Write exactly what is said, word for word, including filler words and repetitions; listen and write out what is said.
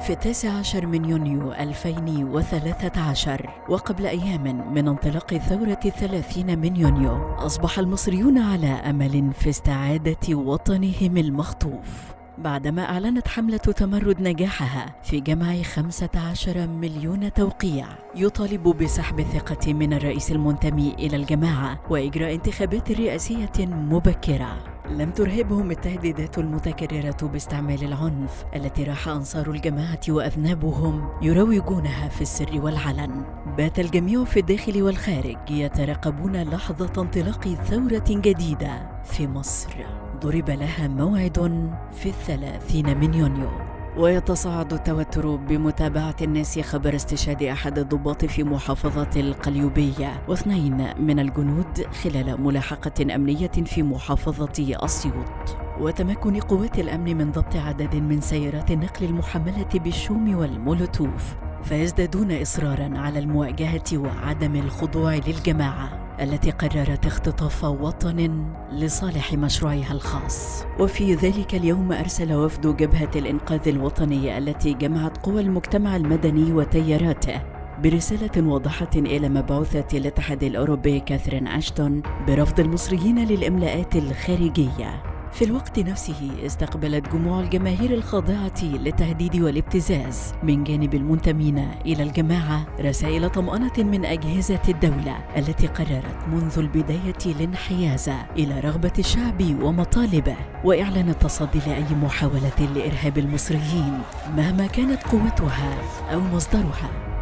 في التاسع عشر من يونيو ألفين وثلاثة عشر، وقبل أيام من انطلاق ثورة الثلاثين من يونيو، أصبح المصريون على أمل في استعادة وطنهم المخطوف بعدما أعلنت حملة تمرد نجاحها في جمع خمسة عشر مليون توقيع يطالب بسحب الثقة من الرئيس المنتمي إلى الجماعة وإجراء انتخابات رئاسية مبكرة. لم ترهبهم التهديدات المتكررة باستعمال العنف التي راح أنصار الجماعة وأذنابهم يروجونها في السر والعلن. بات الجميع في الداخل والخارج يترقبون لحظة انطلاق ثورة جديدة في مصر ضرب لها موعد في الثلاثين من يونيو. ويتصاعد التوتر بمتابعة الناس خبر استشهاد أحد الضباط في محافظة القليوبية واثنين من الجنود خلال ملاحقة أمنية في محافظة أسيوط، وتمكن قوات الأمن من ضبط عدد من سيارات النقل المحملة بالشوم والمولوتوف، فيزدادون إصراراً على المواجهة وعدم الخضوع للجماعة التي قررت اختطاف وطن لصالح مشروعها الخاص. وفي ذلك اليوم أرسل وفد جبهة الإنقاذ الوطني التي جمعت قوى المجتمع المدني وتياراته برسالة واضحة إلى مبعوثة الاتحاد الأوروبي كاثرين أشتون برفض المصريين للإملاءات الخارجية. في الوقت نفسه استقبلت جموع الجماهير الخاضعة للتهديد والابتزاز من جانب المنتمين إلى الجماعة رسائل طمأنة من أجهزة الدولة التي قررت منذ البداية الانحياز إلى رغبة الشعب ومطالبه وإعلان التصدي لأي محاولة لإرهاب المصريين مهما كانت قوتها أو مصدرها.